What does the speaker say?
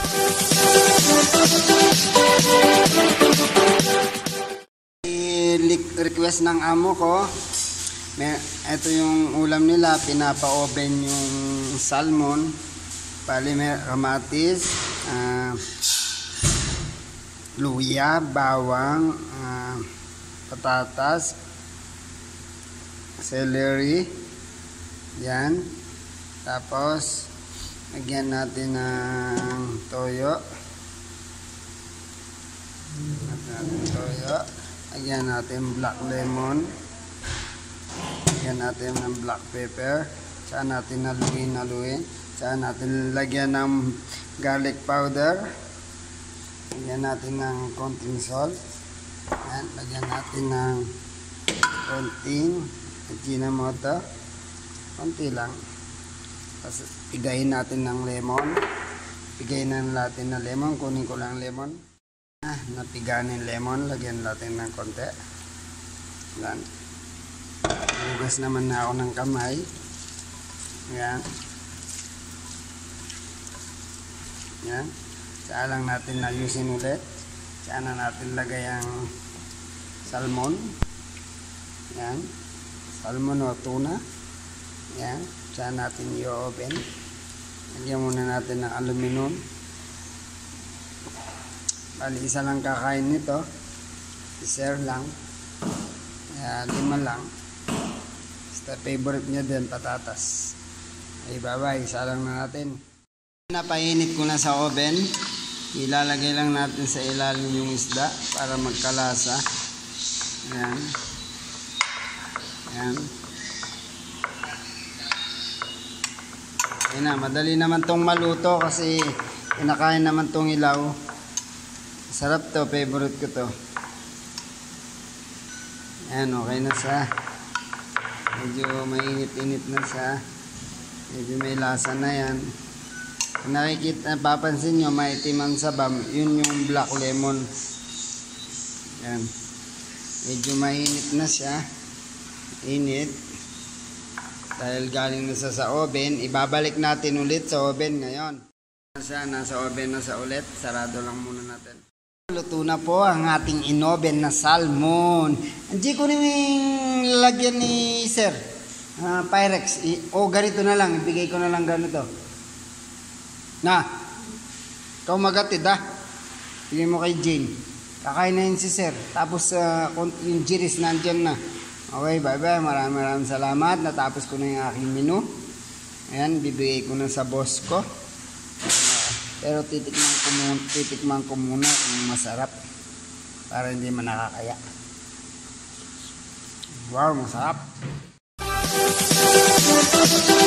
Request ng amo ko, ito yung ulam nila, pinapa-oven yung salmon, pali may kamatis, luya, bawang, patatas, celery, yan. Tapos lagyan natin ng toyo. Lagyan natin black lemon. Lagyan natin ng black pepper. Saan natin haluin. Saan natin lagyan ng garlic powder. Lagyan natin ng konting salt. Yan. Lagyan natin ng konting Ajinomoto. Konti lang. Tapos pigayin natin ng lemon. Pigayin natin ng lemon. Kunin ko lang lemon. Napiga ng lemon, lagyan natin ng konti. Yan. Hugas naman na ako ng kamay. Yan. Yan. Saan lang natin ayusin ulit. Saan na natin lagay ang salmon. Yan. Salmon o tuna. Yan. Saan natin i-oven. Lagyan muna natin ng aluminum. Bali, isa lang kakain nito. I-share lang. Kaya 5 lang. Basta favorite niya din, patatas. Ay, bye-bye. Isa lang na natin. Napainit ko na sa oven. Ilalagay lang natin sa ilalim yung isda para magkalasa. Ayan. Ayan. Ayan na, madali naman tong maluto kasi kinakain naman tong ilaw. Sarap to, favorite ko to. Ayan, okay na siya. Medyo mainit-init na siya. Medyo may lasa na yan. Kung nakikita, papansin nyo, maitim ang sabam. Yun yung black lemon. Ayan. Medyo mainit na siya. Init. Dahil galing na siya sa oven, ibabalik natin ulit sa oven ngayon. Nasa oven na siya ulit. Sarado lang muna natin. Luto na po ang ating inoven na salmon. Hindi ko nang lalagyan ni Sir Pyrex. O ganito na lang. Ibigay ko na lang ganito. Na. Ikaw magatid ha. Bigay mo kay Jane. Kakain na yun si Sir. Tapos yung jiris nandyan na. Okay, bye bye. Maraming salamat. Natapos ko na yung aking menu. Ayan, bibigay ko na sa boss ko. Pero titikman ko muna kung masarap para hindi man nakakaya. Wow, masarap.